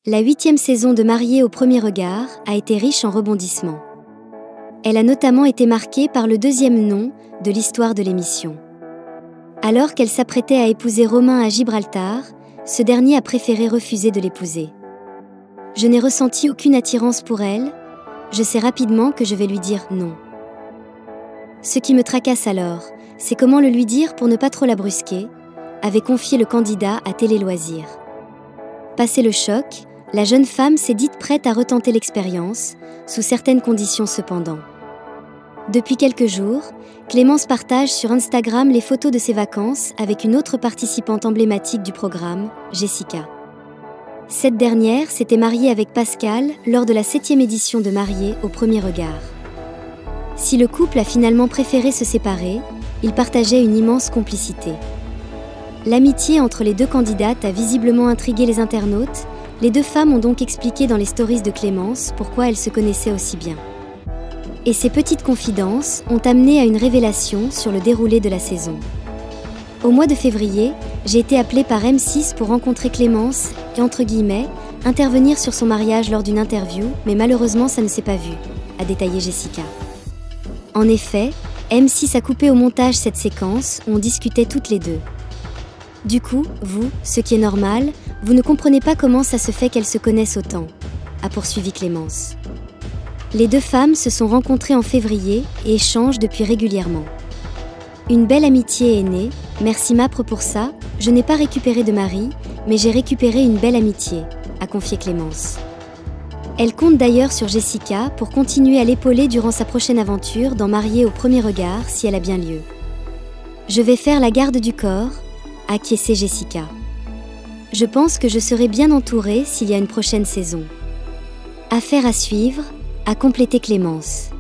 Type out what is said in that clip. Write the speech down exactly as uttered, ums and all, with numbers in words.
La huitième saison de Mariés au premier regard a été riche en rebondissements. Elle a notamment été marquée par le deuxième nom de l'histoire de l'émission. Alors qu'elle s'apprêtait à épouser Romain à Gibraltar, ce dernier a préféré refuser de l'épouser. Je n'ai ressenti aucune attirance pour elle, je sais rapidement que je vais lui dire non. Ce qui me tracasse alors, c'est comment le lui dire pour ne pas trop la brusquer, avait confié le candidat à Télé Loisirs. Passé le choc, la jeune femme s'est dite prête à retenter l'expérience, sous certaines conditions cependant. Depuis quelques jours, Clémence partage sur Instagram les photos de ses vacances avec une autre participante emblématique du programme, Jessica. Cette dernière s'était mariée avec Pascal lors de la septième édition de Mariés au premier regard. Si le couple a finalement préféré se séparer, ils partageaient une immense complicité. L'amitié entre les deux candidates a visiblement intrigué les internautes. Les deux femmes ont donc expliqué dans les stories de Clémence pourquoi elles se connaissaient aussi bien. Et ces petites confidences ont amené à une révélation sur le déroulé de la saison. Au mois de février, j'ai été appelée par M six pour rencontrer Clémence et, entre guillemets, intervenir sur son mariage lors d'une interview, mais malheureusement ça ne s'est pas vu, a détaillé Jessica. En effet, M six a coupé au montage cette séquence où on discutait toutes les deux. Du coup, vous, ce qui est normal, vous ne comprenez pas comment ça se fait qu'elles se connaissent autant, a poursuivi Clémence. Les deux femmes se sont rencontrées en février et échangent depuis régulièrement. Une belle amitié est née, merci Mapre pour ça, je n'ai pas récupéré de mari, mais j'ai récupéré une belle amitié, a confié Clémence. Elle compte d'ailleurs sur Jessica pour continuer à l'épauler durant sa prochaine aventure dans Mariés au premier regard si elle a bien lieu. Je vais faire la garde du corps, a acquiescé Jessica. Je pense que je serai bien entourée s'il y a une prochaine saison. Affaire à suivre, a complété Clémence.